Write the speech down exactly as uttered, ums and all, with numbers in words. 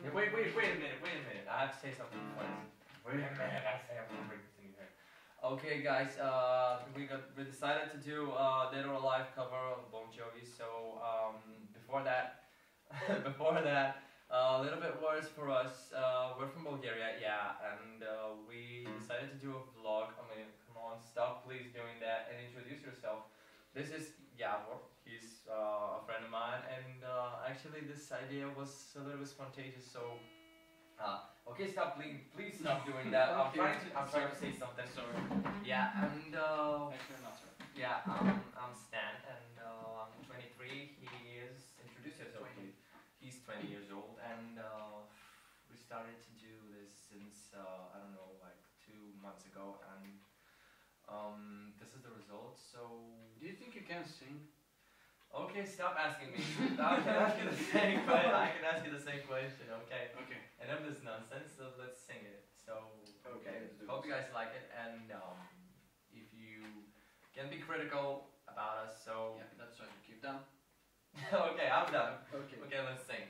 Wait, wait, wait a minute, wait a minute. I have to say something before this. Wait a minute, I say I'm gonna bring the thing here. Okay, guys, uh, we got we decided to do a Dead or Alive cover of Bon Jovi. So um, before that, before that, a uh, little bit worse for us. Uh, we're from Bulgaria, yeah, and uh, we decided to do a vlog. I mean, come on, stop, please doing that and introduce yourself. This is Yavor. He's uh, a friend of mine, and uh, actually this idea was a little bit spontaneous. So, uh, okay, stop, please, please stop doing that. I'm Okay. trying to, I'm trying to say something. Sorry. Yeah, and uh, Actually not sorry. yeah, I'm, I'm Stan, and uh, I'm twenty-three. He is. Introduce yourself, please. He's twenty years old, and uh, we started to do this since uh, I don't know, like two months ago, and um, this is the result. So. Do you think you can sing? Okay, stop asking me. I can ask you the same question. I can ask you the same question. Okay. Okay. Enough of this nonsense. So let's sing it. So Okay, let's do hope this. you guys like it, and um, if you can be critical about us, so Yeah, that's what you keep down. okay, I'm done. Okay. Okay, let's sing.